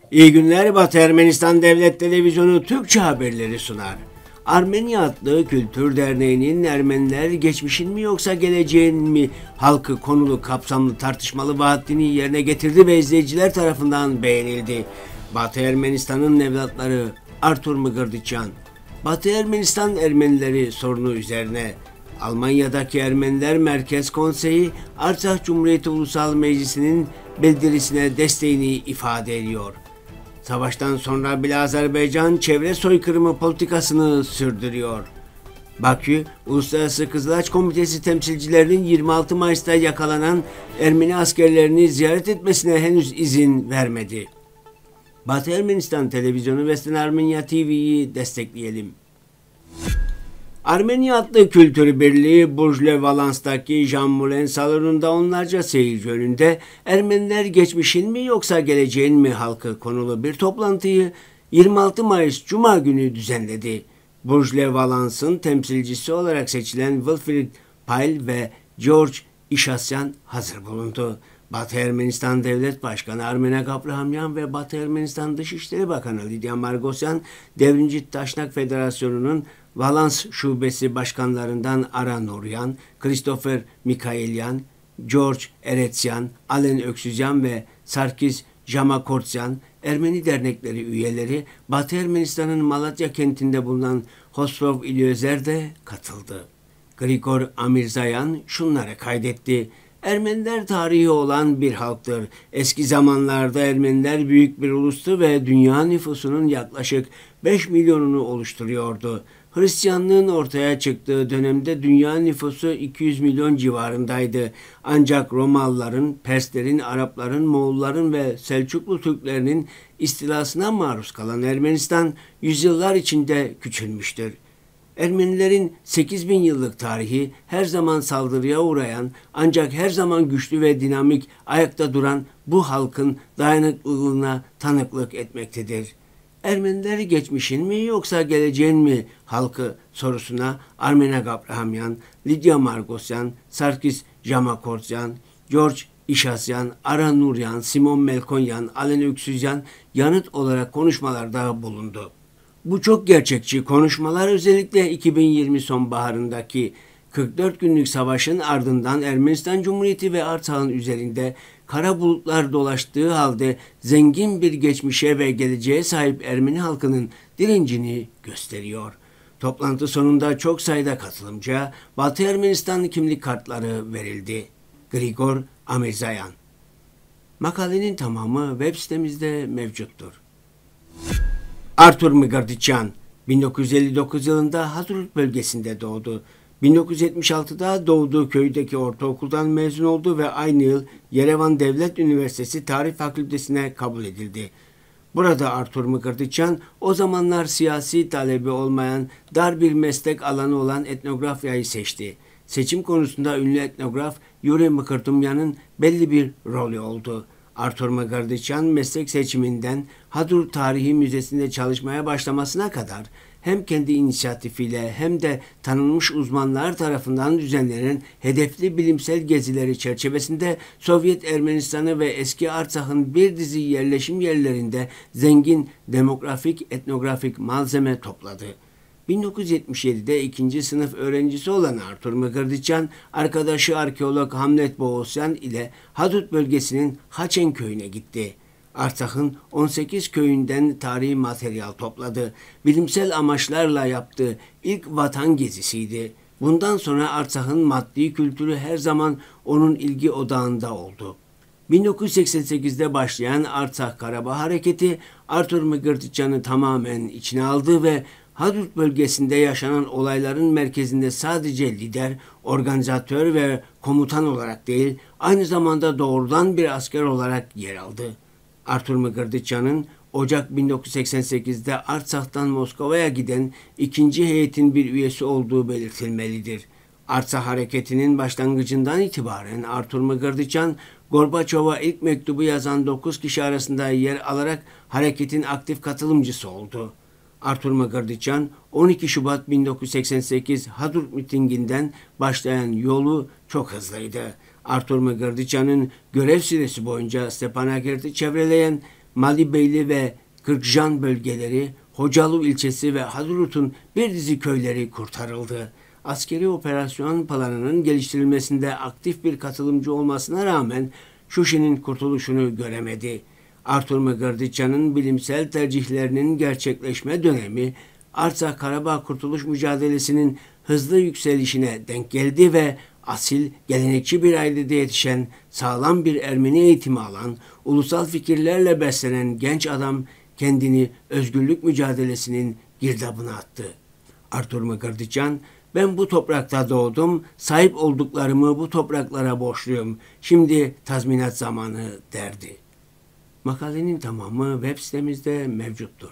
İyi günler. Batı Ermenistan Devlet Televizyonu Türkçe haberleri sunar. Armenya adlı Kültür Derneği'nin Ermeniler geçmişin mi yoksa geleceğin mi halkı konulu kapsamlı tartışmalı vaatini yerine getirdi ve izleyiciler tarafından beğenildi. Batı Ermenistan'ın evlatları Artur Mıgırdıçyan, Batı Ermenistan Ermenileri sorunu üzerine Almanya'daki Ermeniler Merkez Konseyi Artsakh Cumhuriyeti Ulusal Meclisi'nin bildirisine desteğini ifade ediyor. Savaştan sonra bile Azerbaycan çevre soykırımı politikasını sürdürüyor. Bakü, Uluslararası Kızılaç Komitesi temsilcilerinin 26 Mayıs'ta yakalanan Ermeni askerlerini ziyaret etmesine henüz izin vermedi. Batı Ermenistan Televizyonu Western Armenia TV'yi destekleyelim. Armenya adlı kültür birliği Burjle Valans'taki Jean Moulin salonunda onlarca seyirci önünde Ermeniler geçmişin mi yoksa geleceğin mi halkı konulu bir toplantıyı 26 Mayıs Cuma günü düzenledi. Burjle Valans'ın temsilcisi olarak seçilen Wilfried Pyle ve George İşasyan hazır bulundu. Batı Ermenistan Devlet Başkanı Armenak Abrahamyan ve Batı Ermenistan Dışişleri Bakanı Lidya Margosyan, Devrimci Taşnak Federasyonu'nun Valans Şubesi Başkanlarından Ara Noryan, Christopher Mikaelyan, George Eretsyan, Alen Öksüzyan ve Sarkis Jamakortsyan, Ermeni dernekleri üyeleri Batı Ermenistan'ın Malatya kentinde bulunan Hosrov İlyözer'de katıldı. Grigor Amirzayan şunları kaydetti. Ermeniler tarihi olan bir halktır. Eski zamanlarda Ermeniler büyük bir ulustu ve dünya nüfusunun yaklaşık 5 milyonunu oluşturuyordu. Hristiyanlığın ortaya çıktığı dönemde dünya nüfusu 200 milyon civarındaydı. Ancak Romalıların, Perslerin, Arapların, Moğolların ve Selçuklu Türklerinin istilasına maruz kalan Ermenistan yüzyıllar içinde küçülmüştür. Ermenilerin 8000 yıllık tarihi her zaman saldırıya uğrayan ancak her zaman güçlü ve dinamik ayakta duran bu halkın dayanıklılığına tanıklık etmektedir. Ermeniler geçmişin mi yoksa geleceğin mi halkı sorusuna Armenak Abrahamyan, Lidya Margosyan, Sarkis Jamakortsyan, George İşasyan, Ara Nuryan, Simon Melkonyan, Alen Öksüzyan yanıt olarak konuşmalarda bulundu. Bu çok gerçekçi konuşmalar özellikle 2020 sonbaharındaki 44 günlük savaşın ardından Ermenistan Cumhuriyeti ve Artsakh'ın üzerinde kara bulutlar dolaştığı halde zengin bir geçmişe ve geleceğe sahip Ermeni halkının direncini gösteriyor. Toplantı sonunda çok sayıda katılımcıya Batı Ermenistan kimlik kartları verildi. Grigor Amirzayan. Makalenin tamamı web sitemizde mevcuttur. Artur Mıgırdıçyan 1959 yılında Hadrut bölgesinde doğdu. 1976'da doğduğu köydeki ortaokuldan mezun oldu ve aynı yıl Yerevan Devlet Üniversitesi Tarih Fakültesine kabul edildi. Burada Artur Mıgırdıçyan o zamanlar siyasi talebi olmayan dar bir meslek alanı olan etnografyayı seçti. Seçim konusunda ünlü etnograf Yuri Mıkırtımyan'ın belli bir rolü oldu. Artur Mıgırdıçyan meslek seçiminden Hadrut Tarihi Müzesi'nde çalışmaya başlamasına kadar hem kendi inisiyatifiyle hem de tanınmış uzmanlar tarafından düzenlenen hedefli bilimsel gezileri çerçevesinde Sovyet Ermenistan'ı ve eski Artsakh'ın bir dizi yerleşim yerlerinde zengin demografik etnografik malzeme topladı. 1977'de 2. sınıf öğrencisi olan Artur Mıgırdıçyan, arkadaşı arkeolog Hamlet Boğosyan ile Hadut bölgesinin Haçen köyüne gitti. Artsakh'ın 18 köyünden tarihi materyal topladı. Bilimsel amaçlarla yaptığı ilk vatan gezisiydi. Bundan sonra Artsakh'ın maddi kültürü her zaman onun ilgi odağında oldu. 1988'de başlayan Artsakh-Karabağ hareketi Artur Mıgırdıçyan'ı tamamen içine aldı ve Hadut bölgesinde yaşanan olayların merkezinde sadece lider, organizatör ve komutan olarak değil, aynı zamanda doğrudan bir asker olarak yer aldı. Artur Mıgırdıçyan'ın Ocak 1988'de Artsakh'tan Moskova'ya giden ikinci heyetin bir üyesi olduğu belirtilmelidir. Artsakh hareketinin başlangıcından itibaren Artur Mıgırdıçyan, Gorbaçov'a ilk mektubu yazan 9 kişi arasında yer alarak hareketin aktif katılımcısı oldu. Artur Mıgırdıçyan 12 Şubat 1988 Hadrut mitinginden başlayan yolu çok hızlıydı. Artur Mıgırdıçyan'ın görev süresi boyunca Stepanakert'i çevreleyen Malibeyli ve Kırkjan bölgeleri, Hocalı ilçesi ve Hadrut'un bir dizi köyleri kurtarıldı. Askeri operasyon planının geliştirilmesinde aktif bir katılımcı olmasına rağmen Şuşi'nin kurtuluşunu göremedi. Artur Mıgırdıçyan'ın bilimsel tercihlerinin gerçekleşme dönemi Artsakh-Karabağ Kurtuluş Mücadelesi'nin hızlı yükselişine denk geldi ve asil, gelenekçi bir ailede yetişen, sağlam bir Ermeni eğitimi alan, ulusal fikirlerle beslenen genç adam kendini özgürlük mücadelesinin girdabına attı. Artur Mıgırdıçyan, "Ben bu toprakta doğdum, sahip olduklarımı bu topraklara borçluyum. Şimdi tazminat zamanı" derdi. Makalenin tamamı web sitemizde mevcuttur.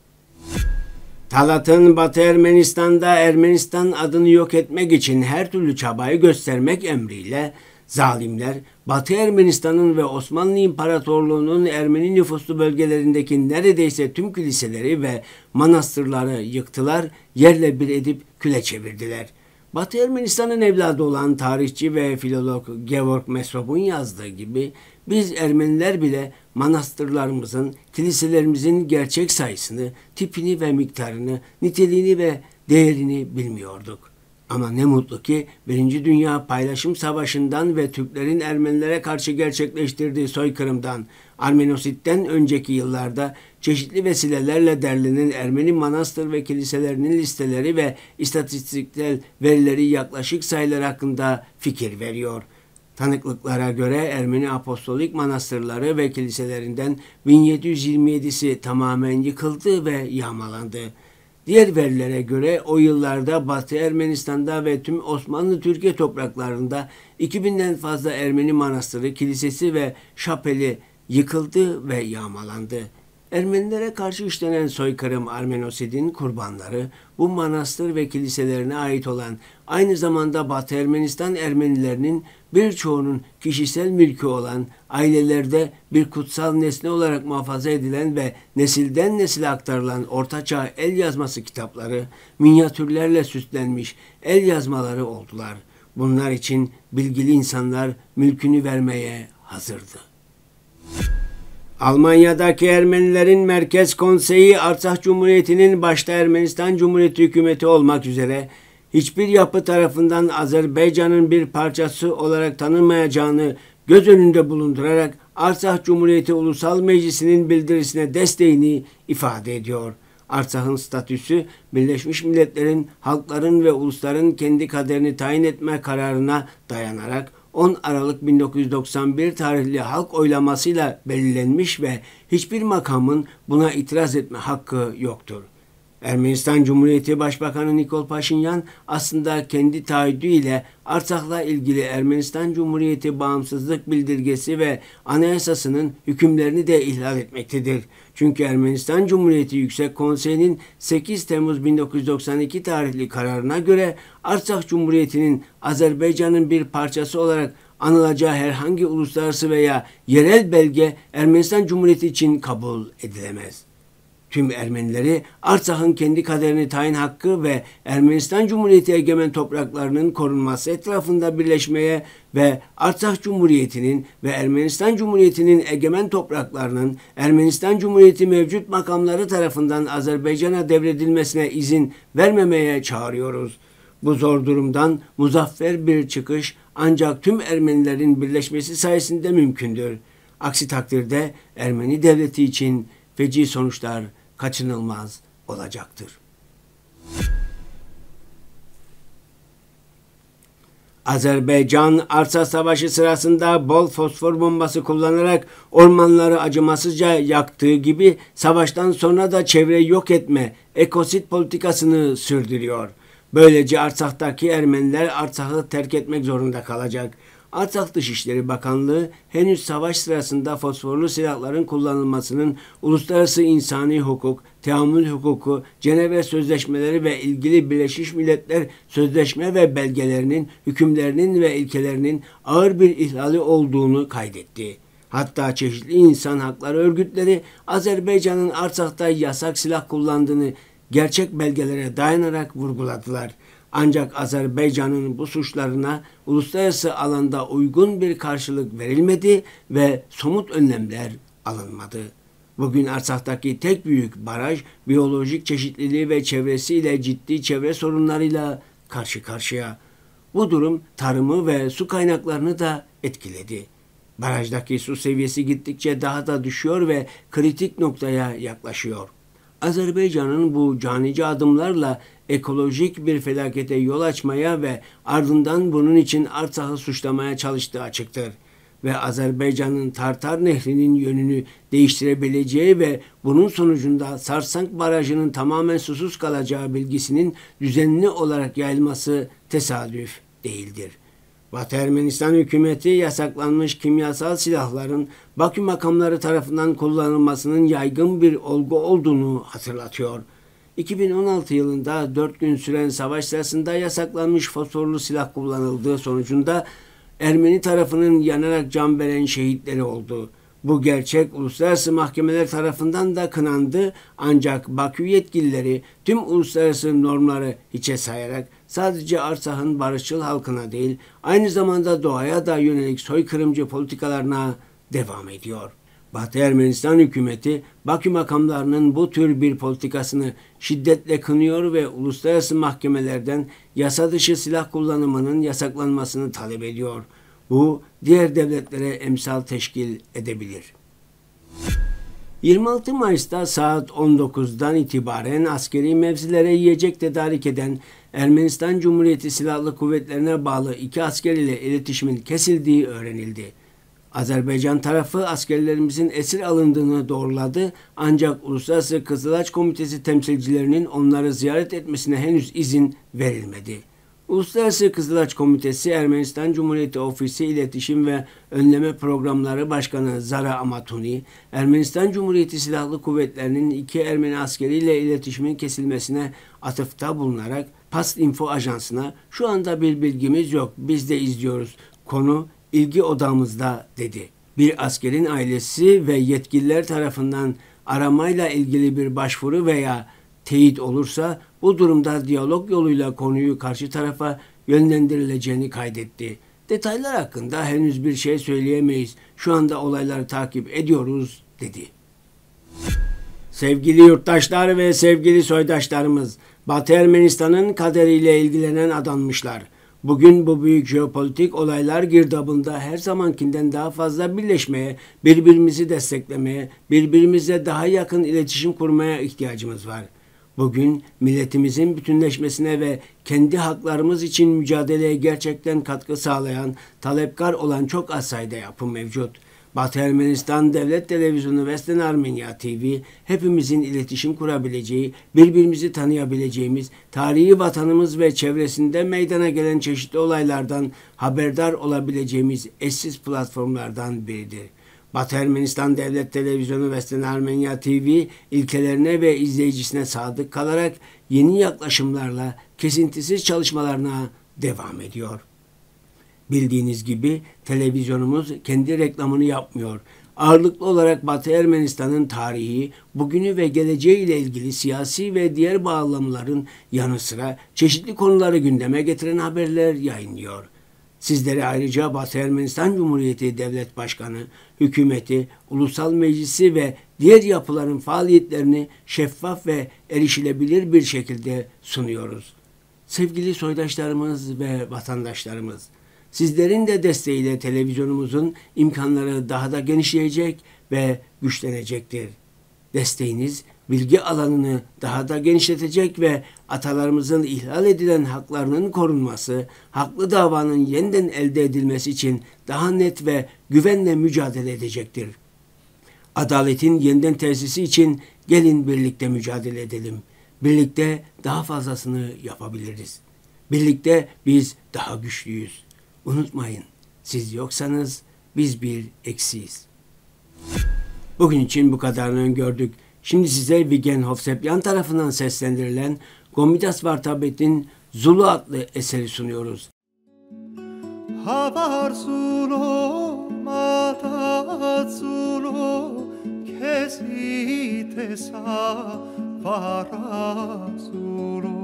Talat'ın Batı Ermenistan'da Ermenistan adını yok etmek için her türlü çabayı göstermek emriyle zalimler Batı Ermenistan'ın ve Osmanlı İmparatorluğu'nun Ermeni nüfuslu bölgelerindeki neredeyse tüm kiliseleri ve manastırları yıktılar, yerle bir edip küle çevirdiler. Batı Ermenistan'ın evladı olan tarihçi ve filolog Georg Mesrop'un yazdığı gibi biz Ermeniler bile manastırlarımızın, kiliselerimizin gerçek sayısını, tipini ve miktarını, niteliğini ve değerini bilmiyorduk. Ama ne mutlu ki 1. Dünya Paylaşım Savaşı'ndan ve Türklerin Ermenilere karşı gerçekleştirdiği soykırımdan, Armenosit'ten önceki yıllarda çeşitli vesilelerle derlenen Ermeni manastır ve kiliselerinin listeleri ve istatistiksel verileri yaklaşık sayılar hakkında fikir veriyor. Tanıklıklara göre Ermeni apostolik manastırları ve kiliselerinden 1727'si tamamen yıkıldı ve yağmalandı. Diğer verilere göre o yıllarda Batı Ermenistan'da ve tüm Osmanlı Türkiye topraklarında 2000'den fazla Ermeni manastırı, kilisesi ve şapeli yıkıldı ve yağmalandı. Ermenilere karşı işlenen soykırım Armenosid'in kurbanları bu manastır ve kiliselerine ait olan aynı zamanda Batı Ermenistan Ermenilerinin birçoğunun kişisel mülkü olan ailelerde bir kutsal nesne olarak muhafaza edilen ve nesilden nesile aktarılan ortaçağ el yazması kitapları, minyatürlerle süslenmiş el yazmaları oldular. Bunlar için bilgili insanlar mülkünü vermeye hazırdı. Almanya'daki Ermenilerin Merkez Konseyi Artsakh Cumhuriyeti'nin başta Ermenistan Cumhuriyeti hükümeti olmak üzere hiçbir yapı tarafından Azerbaycan'ın bir parçası olarak tanınmayacağını göz önünde bulundurarak Artsakh Cumhuriyeti Ulusal Meclisi'nin bildirisine desteğini ifade ediyor. Artsakh'ın statüsü Birleşmiş Milletler'in halkların ve ulusların kendi kaderini tayin etme kararına dayanarak 10 Aralık 1991 tarihli halk oylamasıyla belirlenmiş ve hiçbir makamın buna itiraz etme hakkı yoktur. Ermenistan Cumhuriyeti Başbakanı Nikol Paşinyan aslında kendi taahhüdüyle Artsakh'la ilgili Ermenistan Cumhuriyeti bağımsızlık bildirgesi ve anayasasının hükümlerini de ihlal etmektedir. Çünkü Ermenistan Cumhuriyeti Yüksek Konseyi'nin 8 Temmuz 1992 tarihli kararına göre Artsakh Cumhuriyeti'nin Azerbaycan'ın bir parçası olarak anılacağı herhangi uluslararası veya yerel belge Ermenistan Cumhuriyeti için kabul edilemez. Tüm Ermenileri Artsakh'ın kendi kaderini tayin hakkı ve Ermenistan Cumhuriyeti egemen topraklarının korunması etrafında birleşmeye ve Artsakh Cumhuriyeti'nin ve Ermenistan Cumhuriyeti'nin egemen topraklarının Ermenistan Cumhuriyeti mevcut makamları tarafından Azerbaycan'a devredilmesine izin vermemeye çağırıyoruz. Bu zor durumdan muzaffer bir çıkış ancak tüm Ermenilerin birleşmesi sayesinde mümkündür. Aksi takdirde Ermeni devleti için feci sonuçlar kaçınılmaz olacaktır. Azerbaycan, Artsakh Savaşı sırasında bol fosfor bombası kullanarak ormanları acımasızca yaktığı gibi savaştan sonra da çevreyi yok etme, ekosit politikasını sürdürüyor. Böylece Artsakh'taki Ermeniler Artsakh'ı terk etmek zorunda kalacak. Artsakh Dışişleri Bakanlığı henüz savaş sırasında fosforlu silahların kullanılmasının uluslararası insani hukuk, teamül hukuku, Cenevre Sözleşmeleri ve ilgili Birleşmiş Milletler sözleşme ve belgelerinin, hükümlerinin ve ilkelerinin ağır bir ihlali olduğunu kaydetti. Hatta çeşitli insan hakları örgütleri Azerbaycan'ın Artsakh'ta yasak silah kullandığını gerçek belgelere dayanarak vurguladılar. Ancak Azerbaycan'ın bu suçlarına uluslararası alanda uygun bir karşılık verilmedi ve somut önlemler alınmadı. Bugün Artsak'taki tek büyük baraj biyolojik çeşitliliği ve çevresiyle ciddi çevre sorunlarıyla karşı karşıya. Bu durum tarımı ve su kaynaklarını da etkiledi. Barajdaki su seviyesi gittikçe daha da düşüyor ve kritik noktaya yaklaşıyor. Azerbaycan'ın bu canice adımlarla ekolojik bir felakete yol açmaya ve ardından bunun için Artsak'ı suçlamaya çalıştığı açıktır. Ve Azerbaycan'ın Tartar Nehri'nin yönünü değiştirebileceği ve bunun sonucunda Sarsank Barajı'nın tamamen susuz kalacağı bilgisinin düzenli olarak yayılması tesadüf değildir. Batı Ermenistan hükümeti yasaklanmış kimyasal silahların Bakü makamları tarafından kullanılmasının yaygın bir olgu olduğunu hatırlatıyor. 2016 yılında 4 gün süren savaş sırasında yasaklanmış fosforlu silah kullanıldığı sonucunda Ermeni tarafının yanarak can veren şehitleri oldu. Bu gerçek uluslararası mahkemeler tarafından da kınandı ancak Bakü yetkilileri tüm uluslararası normları hiçe sayarak sadece Artsak'ın barışçıl halkına değil aynı zamanda doğaya da yönelik soykırımcı politikalarına devam ediyor. Batı Ermenistan hükümeti Bakü makamlarının bu tür bir politikasını şiddetle kınıyor ve uluslararası mahkemelerden yasa dışı silah kullanımının yasaklanmasını talep ediyor. Bu diğer devletlere emsal teşkil edebilir. 26 Mayıs'ta saat 19'dan itibaren askeri mevzilere yiyecek tedarik eden Ermenistan Cumhuriyeti Silahlı Kuvvetlerine bağlı 2 asker ile iletişimin kesildiği öğrenildi. Azerbaycan tarafı askerlerimizin esir alındığını doğruladı ancak Uluslararası Kızılaç Komitesi temsilcilerinin onları ziyaret etmesine henüz izin verilmedi. Uluslararası Kızılaç Komitesi Ermenistan Cumhuriyeti Ofisi İletişim ve Önleme Programları Başkanı Zara Amatuni, Ermenistan Cumhuriyeti Silahlı Kuvvetleri'nin 2 Ermeni askeriyle iletişimin kesilmesine atıfta bulunarak Pastinfo Ajansı'na "Şu anda bir bilgimiz yok, biz de izliyoruz. Konu ilgi odamızda" dedi. Bir askerin ailesi ve yetkililer tarafından aramayla ilgili bir başvuru veya teyit olursa bu durumda diyalog yoluyla konuyu karşı tarafa yönlendirileceğini kaydetti. Detaylar hakkında henüz bir şey söyleyemeyiz. Şu anda olayları takip ediyoruz dedi. Sevgili yurttaşlar ve sevgili soydaşlarımız, Batı Ermenistan'ın kaderiyle ilgilenen adanmışlar. Bugün bu büyük jeopolitik olaylar girdabında her zamankinden daha fazla birleşmeye, birbirimizi desteklemeye, birbirimizle daha yakın iletişim kurmaya ihtiyacımız var. Bugün milletimizin bütünleşmesine ve kendi haklarımız için mücadeleye gerçekten katkı sağlayan, talepkar olan çok az sayıda yapı mevcut. Batı Ermenistan Devlet Televizyonu Western Armenia TV, hepimizin iletişim kurabileceği, birbirimizi tanıyabileceğimiz, tarihi vatanımız ve çevresinde meydana gelen çeşitli olaylardan haberdar olabileceğimiz eşsiz platformlardan biridir. Batı Ermenistan Devlet Televizyonu Western Armenia TV, ilkelerine ve izleyicisine sadık kalarak yeni yaklaşımlarla kesintisiz çalışmalarına devam ediyor. Bildiğiniz gibi televizyonumuz kendi reklamını yapmıyor. Ağırlıklı olarak Batı Ermenistan'ın tarihi, bugünü ve geleceği ile ilgili siyasi ve diğer bağlamların yanı sıra çeşitli konuları gündeme getiren haberler yayınlıyor. Sizlere ayrıca Batı Ermenistan Cumhuriyeti Devlet Başkanı, hükümeti, ulusal meclisi ve diğer yapıların faaliyetlerini şeffaf ve erişilebilir bir şekilde sunuyoruz. Sevgili soydaşlarımız ve vatandaşlarımız, sizlerin de desteğiyle televizyonumuzun imkanları daha da genişleyecek ve güçlenecektir. Desteğiniz bilgi alanını daha da genişletecek ve atalarımızın ihlal edilen haklarının korunması, haklı davanın yeniden elde edilmesi için daha net ve güvenle mücadele edecektir. Adaletin yeniden tesisi için gelin birlikte mücadele edelim. Birlikte daha fazlasını yapabiliriz. Birlikte biz daha güçlüyüz. Unutmayın, siz yoksanız biz bir eksiyiz. Bugün için bu kadarını öngördük. Şimdi size Vigen Hovsepyan tarafından seslendirilen Gomidas Vartabet'in Zulu adlı eseri sunuyoruz. Havar Zulu, Mata Zulu, Kesitesa Vara Zulu.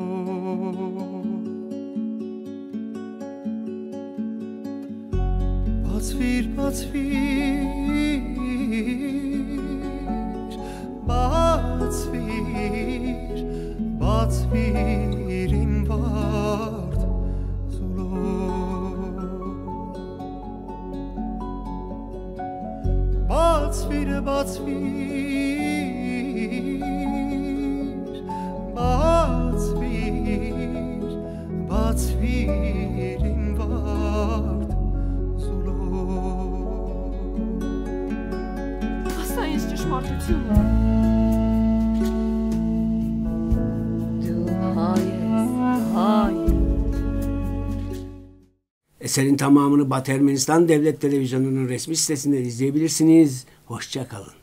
Batsvir, batsvir, Eserin tamamını Batı Ermenistan Devlet Televizyonu'nun resmi sitesinden izleyebilirsiniz. Hoşça kalın.